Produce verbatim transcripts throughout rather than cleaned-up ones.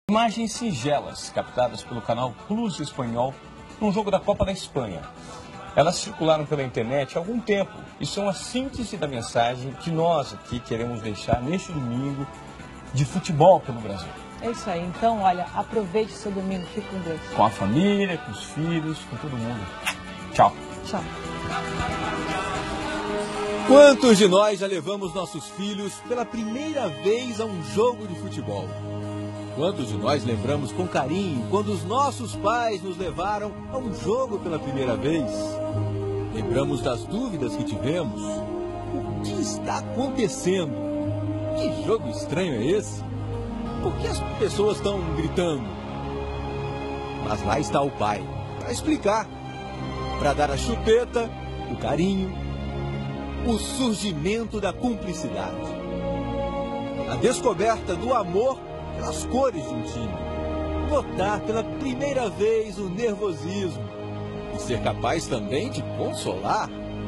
Imagens singelas captadas pelo canal Plus Espanhol num jogo da Copa da Espanha. Elas circularam pela internet há algum tempo e são a síntese da mensagem que nós aqui queremos deixar neste domingo de futebol pelo Brasil. É isso aí. Então, olha, aproveite seu domingo. Fique com Deus. Com a família, com os filhos, com todo mundo. Tchau. Tchau. Quantos de nós já levamos nossos filhos pela primeira vez a um jogo de futebol? Quantos de nós lembramos com carinho quando os nossos pais nos levaram a um jogo pela primeira vez? Lembramos das dúvidas que tivemos. O que está acontecendo? Que jogo estranho é esse? Por que as pessoas estão gritando? Mas lá está o pai, para explicar, para dar a chupeta, o carinho, o surgimento da cumplicidade, a descoberta do amor pelas cores de um time, notar pela primeira vez o nervosismo e ser capaz também de consolar.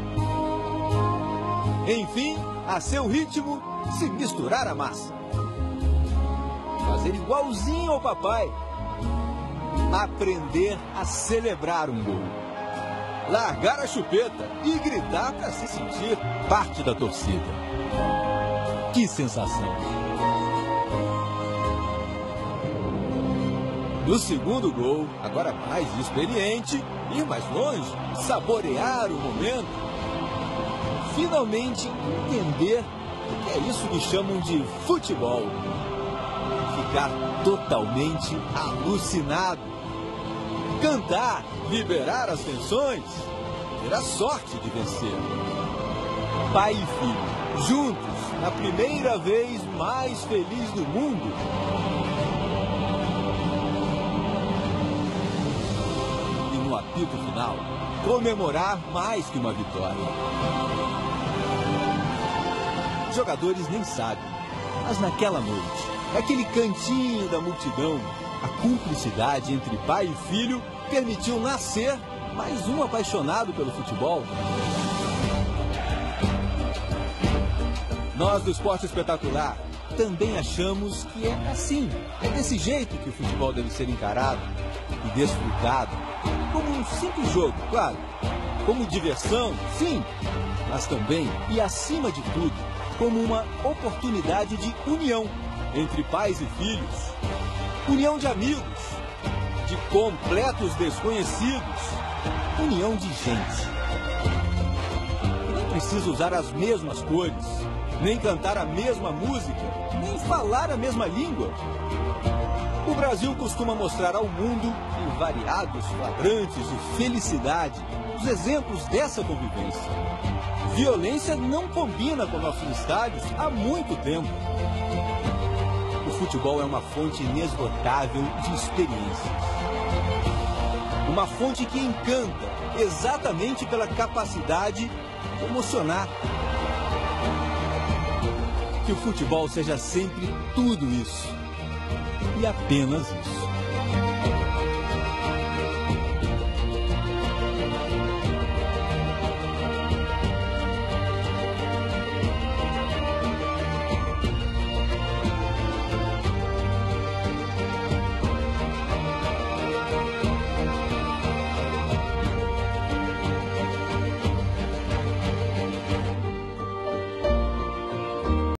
Enfim, a seu ritmo, se misturar a massa. Fazer igualzinho ao papai. Aprender a celebrar um gol. Largar a chupeta e gritar para se sentir parte da torcida. Que sensação! No segundo gol, agora mais experiente, ir mais longe, saborear o momento. Finalmente entender o que é isso que chamam de futebol. Ficar totalmente alucinado. Cantar, liberar as tensões, ter a sorte de vencer. Pai e filho, juntos, na primeira vez mais feliz do mundo. E no apito final, comemorar mais que uma vitória. Os jogadores nem sabem, mas naquela noite, naquele cantinho da multidão, a cumplicidade entre pai e filho permitiu nascer mais um apaixonado pelo futebol. Nós do Esporte Espetacular também achamos que é assim, é desse jeito que o futebol deve ser encarado e desfrutado, como um simples jogo, claro, como diversão, sim, mas também e acima de tudo, como uma oportunidade de união entre pais e filhos, união de amigos, de completos desconhecidos, união de gente. Não precisa usar as mesmas cores, nem cantar a mesma música, nem falar a mesma língua. O Brasil costuma mostrar ao mundo, em variados flagrantes de felicidade, os exemplos dessa convivência. Violência não combina com nossos estádios há muito tempo. O futebol é uma fonte inesgotável de experiências. Uma fonte que encanta exatamente pela capacidade de emocionar. Que o futebol seja sempre tudo isso. E apenas isso.